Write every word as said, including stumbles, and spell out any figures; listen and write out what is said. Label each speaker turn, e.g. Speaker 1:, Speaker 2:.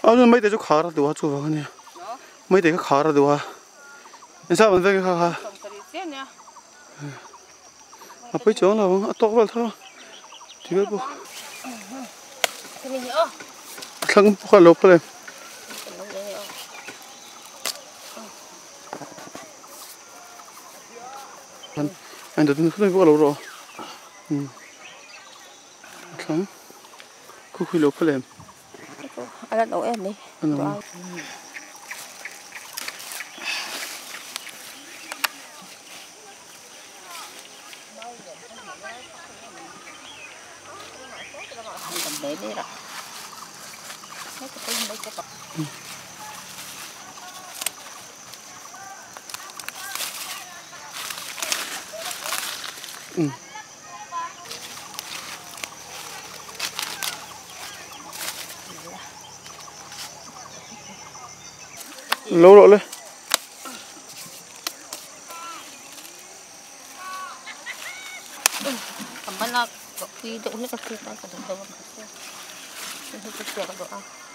Speaker 1: nó mấy đứa chú khá là đùa chú vào cái này mấy đứa khá là đùa sao mình phải khá khá à bây giờ là vâng to vào thôi thì biết bộ thằng khá lốp lên anh được nó không có lâu rồi thằng khu khu lốp lên
Speaker 2: anh đổ em đi để đi rồi. Mấy cái mấy cái bọc.
Speaker 1: Ừ. Lâu rồi lên.
Speaker 2: Cầm nó khi đụng nó cái kia tay còn đâu mà. Nó cái kia còn đâu.